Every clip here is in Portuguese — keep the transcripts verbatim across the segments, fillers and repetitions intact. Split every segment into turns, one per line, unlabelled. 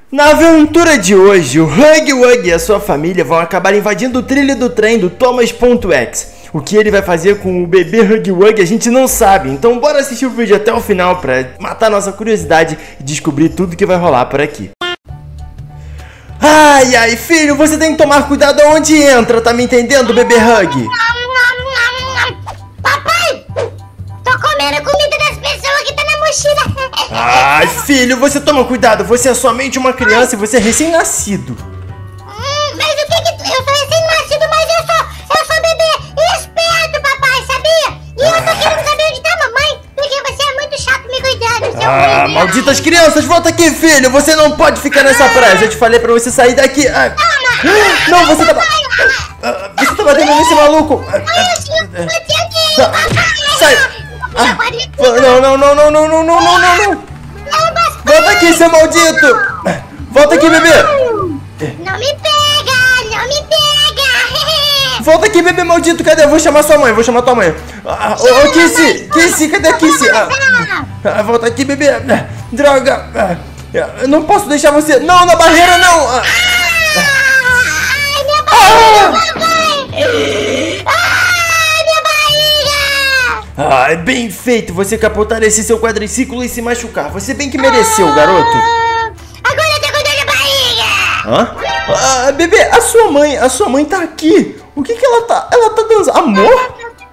Na aventura de hoje, o Huggy Wuggy e a sua família vão acabar invadindo o trilho do trem do Thomas.X. O que ele vai fazer com o bebê Huggy Wuggy a gente não sabe, então bora assistir o vídeo até o final pra matar nossa curiosidade e descobrir tudo que vai rolar por aqui. Ai, ai, filho, você tem que tomar cuidado aonde entra, tá me entendendo, bebê Huggy?
Papai, tô comendo comida das pessoas que tá na mochila.
Ai, filho, você toma cuidado, você é somente uma criança e você é recém-nascido.
Hum, mas o que que... Eu sou recém-nascido, mas eu sou, eu sou bebê esperto, papai, sabia? E eu tô querendo saber onde tá a mamãe, porque você é muito chato me cuidando, seu
Ah,
filho.
malditas crianças, volta aqui, filho, você não pode ficar nessa praia, eu te falei pra você sair daqui. Ai. Não, você tá... Ah, você tá batendo nesse maluco. Sai. Ah, não, não, não, não, não, não, não, não, não, não. Volta aqui, seu maldito. Volta aqui, bebê.
Não me pega, não me pega.
Volta aqui, bebê maldito, cadê? Eu vou chamar sua mãe, vou chamar tua mãe. Ah, ô, ô, Kissy, Kissy, cadê a Kissy? Ah, ah, volta aqui, bebê. Droga. Ah, eu não posso deixar você. Não, na barreira, não. Ah.
Ai, minha barriga, papai. Ai, minha barriga.
Ai, bem feito você capotar esse seu quadriciclo e se machucar. Você bem que mereceu, garoto.
Agora eu tô com dor na barriga.
Hã? Ah, bebê, a sua mãe, a sua mãe tá aqui. O que que ela tá? Ela tá dançando. Amor?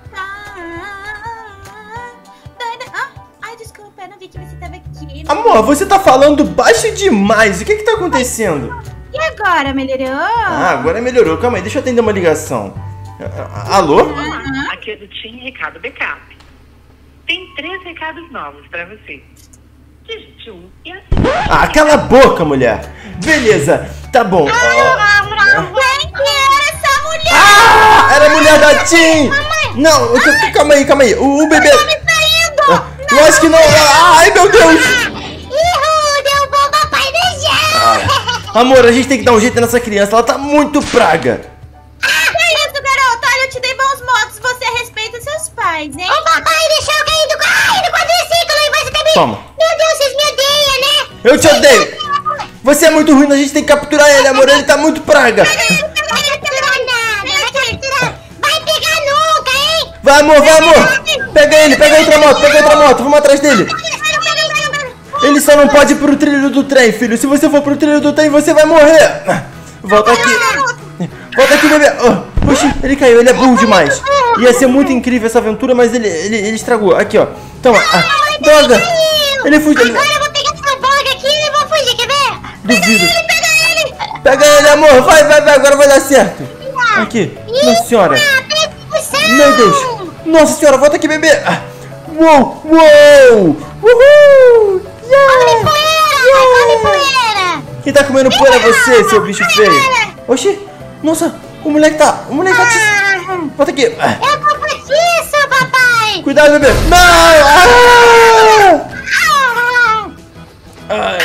Ai, desculpa, eu não vi que você tava aqui.
Amor, você tá falando baixo demais. O que que tá acontecendo?
E agora, melhorou?
Ah, agora melhorou. Calma aí, deixa eu atender uma ligação. Ah, alô?
Uhum.
Aqui é do Tim Recado Backup. Tem três recados novos pra você. Digite um e assim.
Ah, cala a boca, mulher. Beleza, tá bom.
Quem que era essa mulher?
Ah, era a mulher da Tim. Não, eu- calma aí, calma aí. O, o bebê...
Tá me traindo!
Ah, eu acho que não. Ai, meu Deus.
Ihu, derrubou o papai do chão.
Amor, a gente tem que dar um jeito nessa criança. Ela tá muito praga.
Que isso, garoto? Olha, eu te dei bons modos. Você respeita seus pais, hein?
O papai deixou eu cair do, ai, do quadriciclo e você também.
Toma.
Meu Deus, vocês me odeiam, né?
Eu te odeio. Você é muito ruim, a gente tem que capturar ele, amor. Ele tá muito praga.
Vai capturar nada, vai capturar. Vai pegar nunca, hein?
Vai, amor, vai, amor. Pega ele, pega outra moto, pega outra moto. Vamos atrás dele. Ele só não pode ir pro trilho do trem, filho. Se você for pro trilho do trem, você vai morrer. Volta aqui. Volta aqui, bebê. Oh, oxi, ele caiu, ele é burro demais. Ia ser muito incrível essa aventura, mas ele, ele, ele estragou. Aqui, ó. Toma. Ah, droga. Ele fugiu.
Agora eu vou pegar essa boga aqui e vou fugir, quer ver?
Duvido.
Pega ele!
Pega ele, amor. Vai, vai, vai. Agora vai dar certo. Aqui. Nossa senhora. Meu Deus. Nossa senhora, volta aqui, bebê. Ah, uou, uou. Uhul.
Come poeira! Come poeira!
Quem tá comendo poeira é você, seu bicho feio. Oxi. Nossa, o moleque tá... O moleque tá...
Ah,
Volta aqui. Ah,
eu vou fugir, seu papai!
cuidado, bebê. Não. Ah!
Ah,
Ah,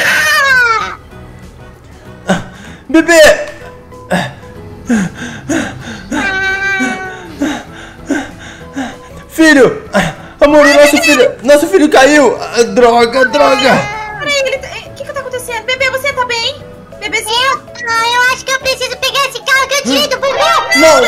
ah,
bebê. Filho. Ah, amor, o nosso filho... Nosso filho caiu. Ah, droga, droga.
Peraí, ele tá... O que que tá acontecendo? Bebê, você tá bem? Bebezinho?
eu, ah, eu acho que eu preciso pegar esse carro que eu tirei do bebê!
Não.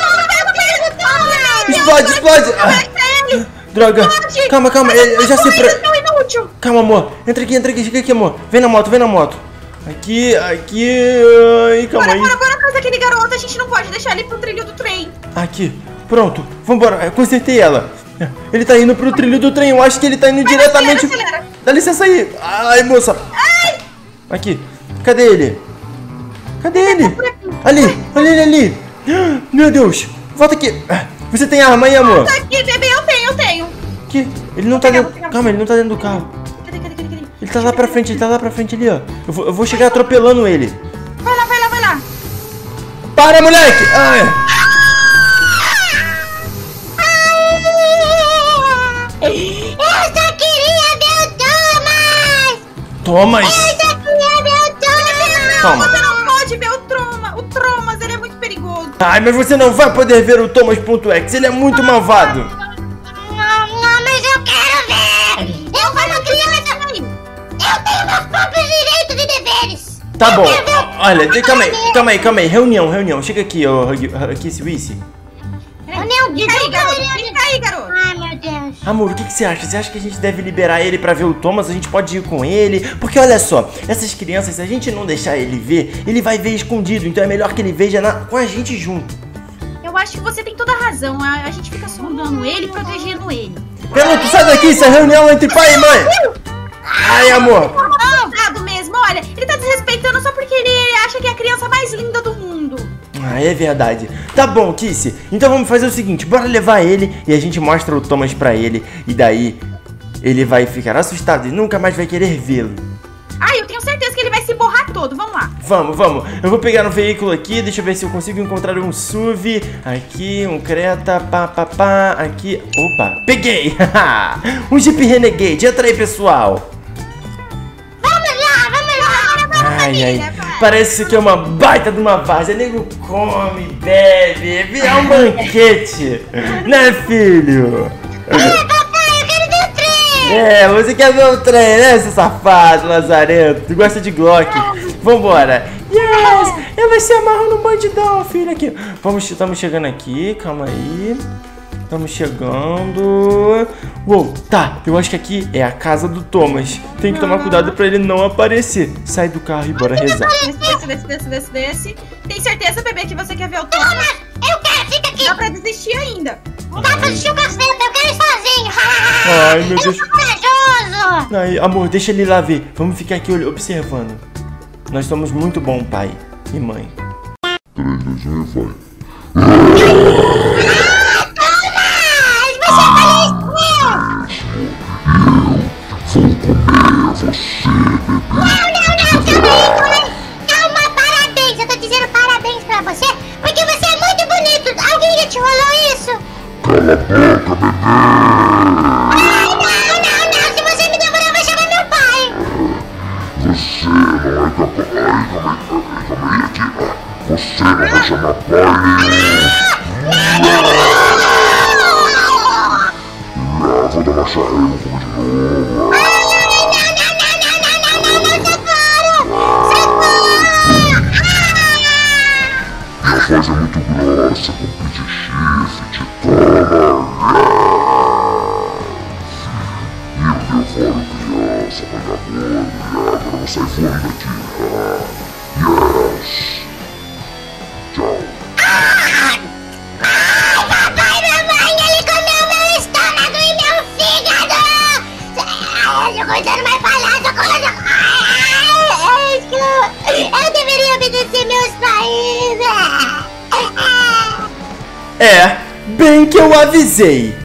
Não,
Explode, explode. Ah,
Ele...
droga. Calma, calma. Eu eu já sei pra...
Tão inútil.
Calma, amor. Entra aqui, entra aqui. Chega aqui, amor. Vem na moto, vem na moto. Aqui, aqui. Ai, calma
Bora,
aí.
bora, bora atrás daquele garoto. A gente não pode deixar ele pro trilho do trem.
Aqui. Pronto. Vambora. Eu consertei ela. Ele tá indo pro trilho do trem. Eu acho que ele tá indo diretamente.
acelera, acelera.
Dá licença aí. Ai, moça. Aqui. Cadê ele? Cadê ele? Ali. Olha ele ali. Meu Deus. Volta aqui. Você tem arma aí, amor?
Tá aqui, bebê. Eu tenho, eu tenho.
Aqui. Ele não tá
pegar,
dentro.
vou pegar.
Calma, ele não tá dentro do carro.
Cadê, cadê, cadê, cadê?
Ele tá lá pra frente, ele tá lá pra frente ali, ó. Eu vou, eu vou chegar atropelando ele.
Vai lá, vai lá, vai lá.
Para, moleque! Ai.
eu só queria ver o Thomas!
Thomas!
Eu só queria ver o Thomas!
Calma.
Você não pode ver o Troma. O Tromas, ele é muito perigoso.
Ai, mas você não vai poder ver o Thomas.X, ele é muito malvado.
Não, não, mas eu quero ver! Eu sou uma criança! Eu tenho meus próprios direitos e deveres!
Tá bom, olha, de- calma aí, calma aí, calma aí. Reunião, reunião. Chega aqui, ô Kiss Wiss.
Reunião de
Fica aí, garoto. Fica aí, garoto.
Ai, meu Deus.
Amor, o que, que você acha? Você acha que a gente deve liberar ele pra ver o Thomas? A gente pode ir com ele? Porque olha só, essas crianças, se a gente não deixar ele ver, ele vai ver escondido. Então é melhor que ele veja na- com a gente junto.
Eu acho que você tem toda a razão. A, a gente fica sondando ele, protegendo ele.
Garoto, sai daqui, isso é reunião entre pai e mãe. Ai, amor.
Não, mesmo, olha, ele tá desrespeitando só porque ele acha que é a criança mais linda do mundo.
Ah, é verdade. Tá bom, Kissy. Então vamos fazer o seguinte, bora levar ele e a gente mostra o Thomas pra ele. E daí ele vai ficar assustado e nunca mais vai querer vê-lo.
Ah, eu tenho certeza que ele vai se borrar todo. Vamos lá.
Vamos, vamos. Eu vou pegar no veículo aqui, deixa eu ver se eu consigo encontrar um S U V. Aqui, um Creta, pá, pá, pá. Aqui, opa, peguei. Um Jeep Renegade, entra aí, pessoal.
Vamos lá, vamos lá.
Ai, ai, parece que isso aqui é uma baita de uma vaza. Nego come, bebe, é um banquete. Né, filho?
Ai, papai, eu quero ver o trem.
É, você quer ver o trem, né, seu safado, lazarento? Tu gosta de Glock. Vambora. Yes, eu vou se amarrar no bandidão, filho, aqui. Vamos, estamos chegando aqui, calma aí. Estamos chegando. Uou, tá, eu acho que aqui é a casa do Thomas. Tem que tomar cuidado pra ele não aparecer. Sai do carro e bora rezar.
Desce, desce, desce, desce, desce, desce. Tem certeza, bebê, que você quer ver o Thomas?
Eu quero, fica aqui.
Dá pra desistir ainda.
Não dá pra assistir o caceta, eu quero ir sozinho.
Ai, meu
Eu
Deus.
sou corajoso.
Ai, amor, deixa ele lá ver. Vamos ficar aqui olh- observando. Nós somos muito bom pai e mãe.
Mas você faleceu. Não, não, não, calma aí, calma aí. Calma, parabéns. Eu tô dizendo parabéns pra você, porque você é muito bonito. Alguém já te rolou isso? Cala a boca, bebê. Ai, não, não, não. Se você me devorar, eu vou chamar meu pai.
Você não é capaz. Ai, calma aí, calma aí aqui. Você não vai chamar pai. Não, vou dar uma charrela como de novo. Minha voz é muito grossa, com pé de chifre, de toma. E eu devoro criança, vagabundo. E agora eu vou sair voando daqui. Yes. Tchau.
Papai, mamãe, ele comeu meu estômago e meu fígado. Ai, eu tô contando mais falar, socorro. Ai, eu deveria obedecer meus pais.
É, bem que eu avisei.